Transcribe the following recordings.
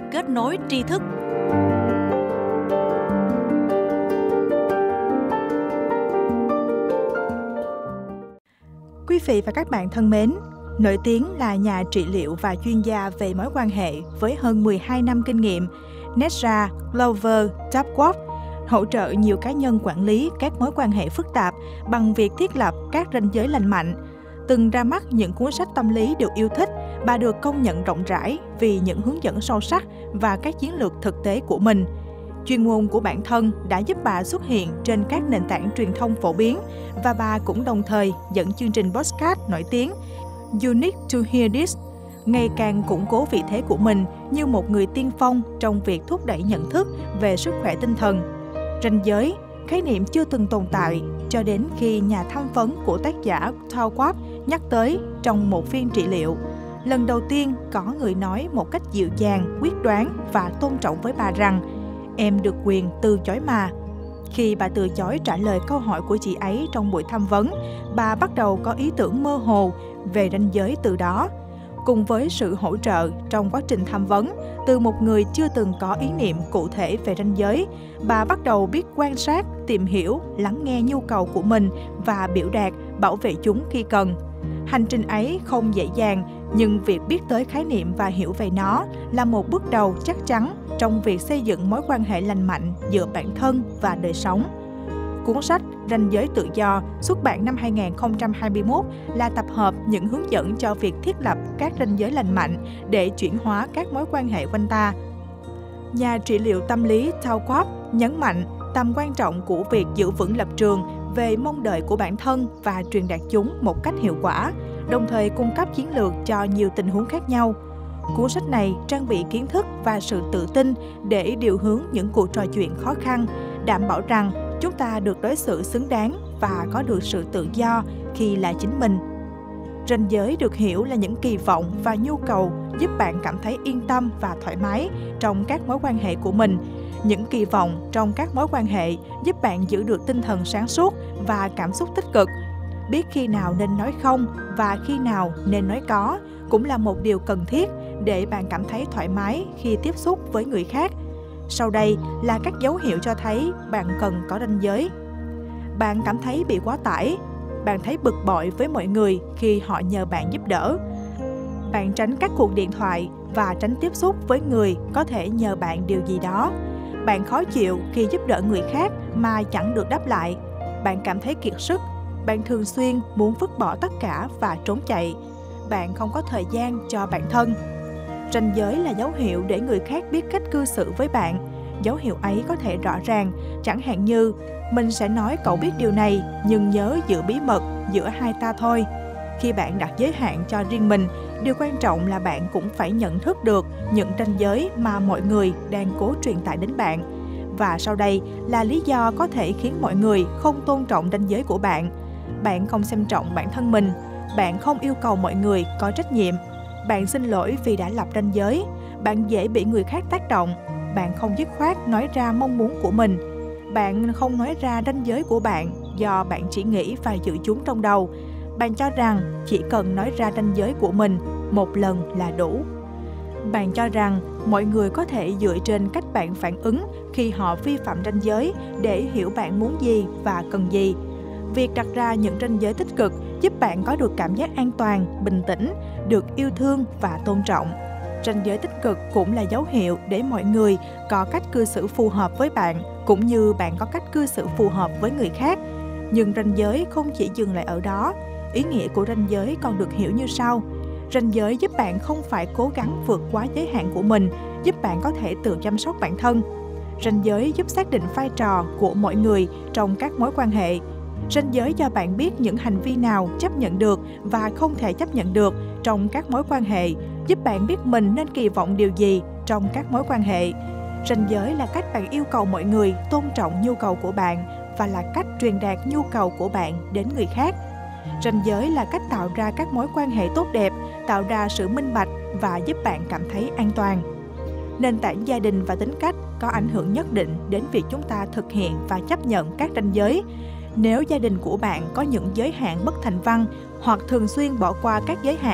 kết nối tri thức. Quý vị và các bạn thân mến, nổi tiếng là nhà trị liệu và chuyên gia về mối quan hệ với hơn 12 năm kinh nghiệm, Nedra Glover Duckworth hỗ trợ nhiều cá nhân quản lý các mối quan hệ phức tạp bằng việc thiết lập các ranh giới lành mạnh. Từng ra mắt những cuốn sách tâm lý được yêu thích, bà được công nhận rộng rãi vì những hướng dẫn sâu sắc và các chiến lược thực tế của mình. Chuyên môn của bản thân đã giúp bà xuất hiện trên các nền tảng truyền thông phổ biến và bà cũng đồng thời dẫn chương trình podcast nổi tiếng You Need to Hear This, ngày càng củng cố vị thế của mình như một người tiên phong trong việc thúc đẩy nhận thức về sức khỏe tinh thần. Ranh giới, khái niệm chưa từng tồn tại cho đến khi nhà tham vấn của tác giả Duckworth nhắc tới trong một phiên trị liệu. Lần đầu tiên có người nói một cách dịu dàng, quyết đoán và tôn trọng với bà rằng em được quyền từ chối mà. Khi bà từ chối trả lời câu hỏi của chị ấy trong buổi tham vấn, bà bắt đầu có ý tưởng mơ hồ về ranh giới từ đó. Cùng với sự hỗ trợ trong quá trình tham vấn, từ một người chưa từng có ý niệm cụ thể về ranh giới, bà bắt đầu biết quan sát, tìm hiểu, lắng nghe nhu cầu của mình và biểu đạt, bảo vệ chúng khi cần. Hành trình ấy không dễ dàng, nhưng việc biết tới khái niệm và hiểu về nó là một bước đầu chắc chắn trong việc xây dựng mối quan hệ lành mạnh giữa bản thân và đời sống. Cuốn sách Ranh giới tự do xuất bản năm 2021 là tập hợp những hướng dẫn cho việc thiết lập các ranh giới lành mạnh để chuyển hóa các mối quan hệ quanh ta. Nhà trị liệu tâm lý Duckworth nhấn mạnh tầm quan trọng của việc giữ vững lập trường về mong đợi của bản thân và truyền đạt chúng một cách hiệu quả, đồng thời cung cấp chiến lược cho nhiều tình huống khác nhau. Cuốn sách này trang bị kiến thức và sự tự tin để điều hướng những cuộc trò chuyện khó khăn, đảm bảo rằng chúng ta được đối xử xứng đáng và có được sự tự do khi là chính mình. Ranh giới được hiểu là những kỳ vọng và nhu cầu giúp bạn cảm thấy yên tâm và thoải mái trong các mối quan hệ của mình. Những kỳ vọng trong các mối quan hệ giúp bạn giữ được tinh thần sáng suốt và cảm xúc tích cực. Biết khi nào nên nói không và khi nào nên nói có cũng là một điều cần thiết để bạn cảm thấy thoải mái khi tiếp xúc với người khác. Sau đây là các dấu hiệu cho thấy bạn cần có ranh giới. Bạn cảm thấy bị quá tải. Bạn thấy bực bội với mọi người khi họ nhờ bạn giúp đỡ. Bạn tránh các cuộc điện thoại và tránh tiếp xúc với người có thể nhờ bạn điều gì đó. Bạn khó chịu khi giúp đỡ người khác mà chẳng được đáp lại. Bạn cảm thấy kiệt sức. Bạn thường xuyên muốn vứt bỏ tất cả và trốn chạy. Bạn không có thời gian cho bản thân. Ranh giới là dấu hiệu để người khác biết cách cư xử với bạn. Dấu hiệu ấy có thể rõ ràng, chẳng hạn như mình sẽ nói cậu biết điều này, nhưng nhớ giữ bí mật giữa hai ta thôi. Khi bạn đặt giới hạn cho riêng mình, điều quan trọng là bạn cũng phải nhận thức được những ranh giới mà mọi người đang cố truyền tải đến bạn. Và sau đây là lý do có thể khiến mọi người không tôn trọng ranh giới của bạn. Bạn không xem trọng bản thân mình. Bạn không yêu cầu mọi người có trách nhiệm. Bạn xin lỗi vì đã lập ranh giới. Bạn dễ bị người khác tác động. Bạn không dứt khoát nói ra mong muốn của mình. Bạn không nói ra ranh giới của bạn do bạn chỉ nghĩ và giữ chúng trong đầu. Bạn cho rằng chỉ cần nói ra ranh giới của mình một lần là đủ. Bạn cho rằng mọi người có thể dựa trên cách bạn phản ứng khi họ vi phạm ranh giới để hiểu bạn muốn gì và cần gì. Việc đặt ra những ranh giới tích cực giúp bạn có được cảm giác an toàn, bình tĩnh, được yêu thương và tôn trọng. Ranh giới tích cực cũng là dấu hiệu để mọi người có cách cư xử phù hợp với bạn, cũng như bạn có cách cư xử phù hợp với người khác. Nhưng ranh giới không chỉ dừng lại ở đó. Ý nghĩa của ranh giới còn được hiểu như sau. Ranh giới giúp bạn không phải cố gắng vượt quá giới hạn của mình, giúp bạn có thể tự chăm sóc bản thân. Ranh giới giúp xác định vai trò của mỗi người trong các mối quan hệ. Ranh giới cho bạn biết những hành vi nào chấp nhận được và không thể chấp nhận được trong các mối quan hệ, giúp bạn biết mình nên kỳ vọng điều gì trong các mối quan hệ. Ranh giới là cách bạn yêu cầu mọi người tôn trọng nhu cầu của bạn và là cách truyền đạt nhu cầu của bạn đến người khác. Ranh giới là cách tạo ra các mối quan hệ tốt đẹp, tạo ra sự minh bạch và giúp bạn cảm thấy an toàn. Nền tảng gia đình và tính cách có ảnh hưởng nhất định đến việc chúng ta thực hiện và chấp nhận các ranh giới. Nếu gia đình của bạn có những giới hạn bất thành văn hoặc thường xuyên bỏ qua các giới hạn,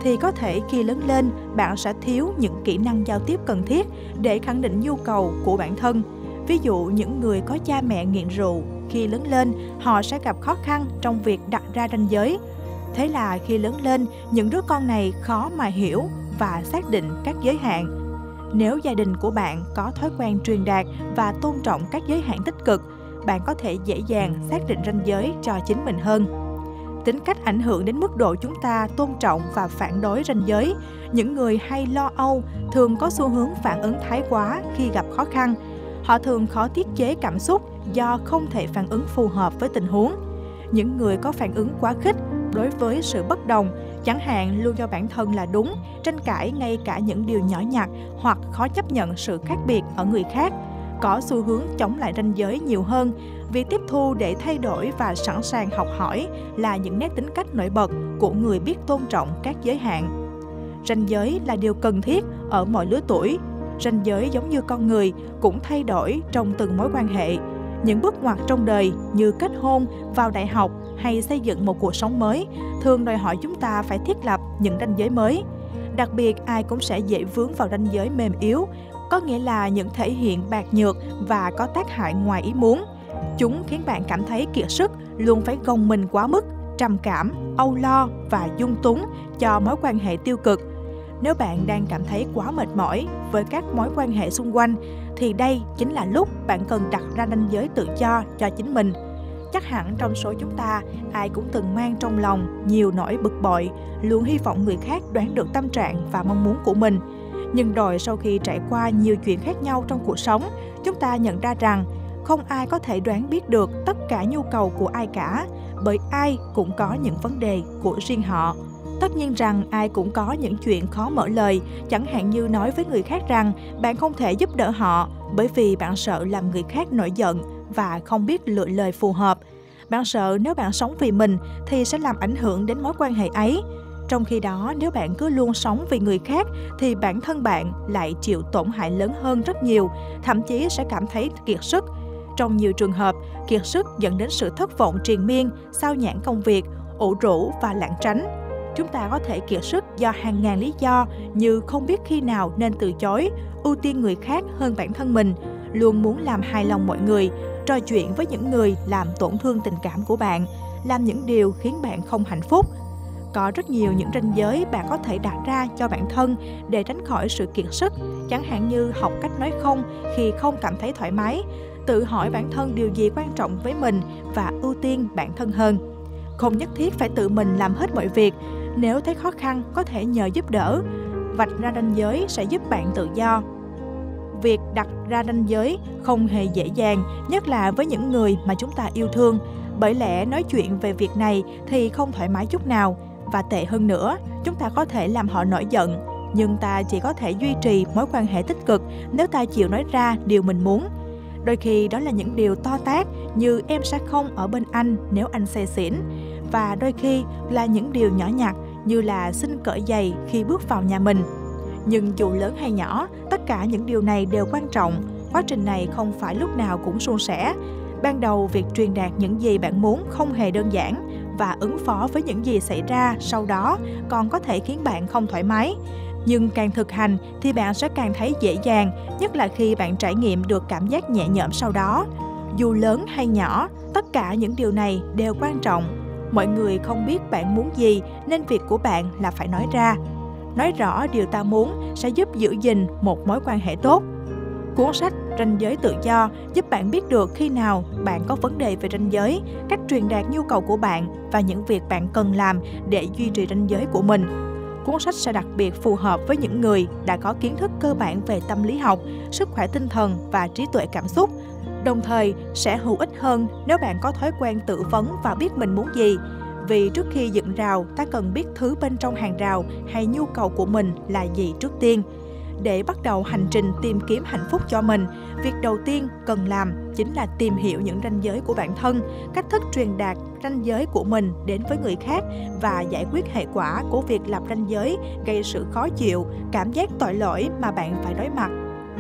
thì có thể khi lớn lên bạn sẽ thiếu những kỹ năng giao tiếp cần thiết để khẳng định nhu cầu của bản thân. Ví dụ những người có cha mẹ nghiện rượu, khi lớn lên họ sẽ gặp khó khăn trong việc đặt ra ranh giới. Thế là khi lớn lên, những đứa con này khó mà hiểu và xác định các giới hạn. Nếu gia đình của bạn có thói quen truyền đạt và tôn trọng các giới hạn tích cực, bạn có thể dễ dàng xác định ranh giới cho chính mình hơn. Tính cách ảnh hưởng đến mức độ chúng ta tôn trọng và phản đối ranh giới. Những người hay lo âu thường có xu hướng phản ứng thái quá khi gặp khó khăn. Họ thường khó tiết chế cảm xúc do không thể phản ứng phù hợp với tình huống. Những người có phản ứng quá khích đối với sự bất đồng, chẳng hạn luôn cho bản thân là đúng, tranh cãi ngay cả những điều nhỏ nhặt hoặc khó chấp nhận sự khác biệt ở người khác, có xu hướng chống lại ranh giới nhiều hơn. Việc tiếp thu để thay đổi và sẵn sàng học hỏi là những nét tính cách nổi bật của người biết tôn trọng các giới hạn. Ranh giới là điều cần thiết ở mọi lứa tuổi. Ranh giới giống như con người cũng thay đổi trong từng mối quan hệ. Những bước ngoặt trong đời như kết hôn, vào đại học hay xây dựng một cuộc sống mới thường đòi hỏi chúng ta phải thiết lập những ranh giới mới. Đặc biệt, ai cũng sẽ dễ vướng vào ranh giới mềm yếu, có nghĩa là những thể hiện bạc nhược và có tác hại ngoài ý muốn. Chúng khiến bạn cảm thấy kiệt sức, luôn phải gồng mình quá mức, trầm cảm, âu lo và dung túng cho mối quan hệ tiêu cực. Nếu bạn đang cảm thấy quá mệt mỏi với các mối quan hệ xung quanh, thì đây chính là lúc bạn cần đặt ra ranh giới tự do cho chính mình. Chắc hẳn trong số chúng ta, ai cũng từng mang trong lòng nhiều nỗi bực bội, luôn hy vọng người khác đoán được tâm trạng và mong muốn của mình. Nhưng rồi sau khi trải qua nhiều chuyện khác nhau trong cuộc sống, chúng ta nhận ra rằng không ai có thể đoán biết được tất cả nhu cầu của ai cả, bởi ai cũng có những vấn đề của riêng họ. Tất nhiên rằng ai cũng có những chuyện khó mở lời, chẳng hạn như nói với người khác rằng bạn không thể giúp đỡ họ bởi vì bạn sợ làm người khác nổi giận và không biết lựa lời phù hợp. Bạn sợ nếu bạn sống vì mình thì sẽ làm ảnh hưởng đến mối quan hệ ấy. Trong khi đó, nếu bạn cứ luôn sống vì người khác thì bản thân bạn lại chịu tổn hại lớn hơn rất nhiều, thậm chí sẽ cảm thấy kiệt sức. Trong nhiều trường hợp, kiệt sức dẫn đến sự thất vọng triền miên, xao nhãng công việc, ủ rũ và lảng tránh. Chúng ta có thể kiệt sức do hàng ngàn lý do như không biết khi nào nên từ chối, ưu tiên người khác hơn bản thân mình, luôn muốn làm hài lòng mọi người, trò chuyện với những người làm tổn thương tình cảm của bạn, làm những điều khiến bạn không hạnh phúc. Có rất nhiều những ranh giới bạn có thể đặt ra cho bản thân để tránh khỏi sự kiệt sức, chẳng hạn như học cách nói không khi không cảm thấy thoải mái, tự hỏi bản thân điều gì quan trọng với mình và ưu tiên bản thân hơn. Không nhất thiết phải tự mình làm hết mọi việc, nếu thấy khó khăn có thể nhờ giúp đỡ. Vạch ra ranh giới sẽ giúp bạn tự do. Việc đặt ra ranh giới không hề dễ dàng, nhất là với những người mà chúng ta yêu thương. Bởi lẽ nói chuyện về việc này thì không thoải mái chút nào. Và tệ hơn nữa, chúng ta có thể làm họ nổi giận. Nhưng ta chỉ có thể duy trì mối quan hệ tích cực nếu ta chịu nói ra điều mình muốn. Đôi khi đó là những điều to tát như em sẽ không ở bên anh nếu anh say xỉn. Và đôi khi là những điều nhỏ nhặt như là xin cởi giày khi bước vào nhà mình. Nhưng dù lớn hay nhỏ, tất cả những điều này đều quan trọng. Quá trình này không phải lúc nào cũng suôn sẻ. Ban đầu, việc truyền đạt những gì bạn muốn không hề đơn giản và ứng phó với những gì xảy ra sau đó còn có thể khiến bạn không thoải mái. Nhưng càng thực hành thì bạn sẽ càng thấy dễ dàng, nhất là khi bạn trải nghiệm được cảm giác nhẹ nhõm sau đó. Dù lớn hay nhỏ, tất cả những điều này đều quan trọng. Mọi người không biết bạn muốn gì nên việc của bạn là phải nói ra. Nói rõ điều ta muốn sẽ giúp giữ gìn một mối quan hệ tốt. Cuốn sách Ranh giới tự do giúp bạn biết được khi nào bạn có vấn đề về ranh giới, cách truyền đạt nhu cầu của bạn và những việc bạn cần làm để duy trì ranh giới của mình. Cuốn sách sẽ đặc biệt phù hợp với những người đã có kiến thức cơ bản về tâm lý học, sức khỏe tinh thần và trí tuệ cảm xúc. Đồng thời sẽ hữu ích hơn nếu bạn có thói quen tự vấn và biết mình muốn gì. Vì trước khi dựng rào, ta cần biết thứ bên trong hàng rào hay nhu cầu của mình là gì trước tiên. Để bắt đầu hành trình tìm kiếm hạnh phúc cho mình, việc đầu tiên cần làm chính là tìm hiểu những ranh giới của bản thân, cách thức truyền đạt ranh giới của mình đến với người khác và giải quyết hệ quả của việc lập ranh giới gây sự khó chịu, cảm giác tội lỗi mà bạn phải đối mặt.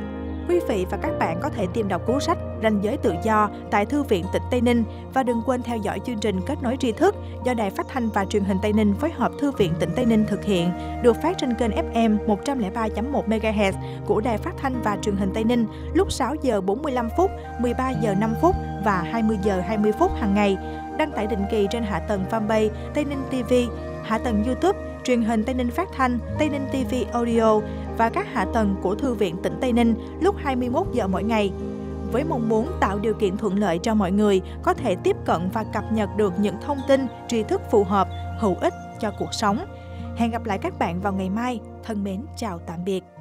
Quý vị và các bạn có thể tìm đọc cuốn sách Ranh giới tự do tại Thư viện Tỉnh Tây Ninh và đừng quên theo dõi chương trình Kết nối tri thức do Đài Phát thanh và Truyền hình Tây Ninh phối hợp Thư viện Tỉnh Tây Ninh thực hiện, được phát trên kênh FM 103.1 MHz của Đài Phát thanh và Truyền hình Tây Ninh lúc 6 giờ 45 phút, 13 giờ 5 phút và 20 giờ 20 phút hàng ngày. Đăng tải định kỳ trên hạ tầng fanpage Tây Ninh TV, hạ tầng YouTube, truyền hình Tây Ninh Phát thanh, Tây Ninh TV Audio và các hạ tầng của Thư viện Tỉnh Tây Ninh lúc 21 giờ mỗi ngày. Với mong muốn tạo điều kiện thuận lợi cho mọi người có thể tiếp cận và cập nhật được những thông tin, tri thức phù hợp, hữu ích cho cuộc sống. Hẹn gặp lại các bạn vào ngày mai. Thân mến chào tạm biệt.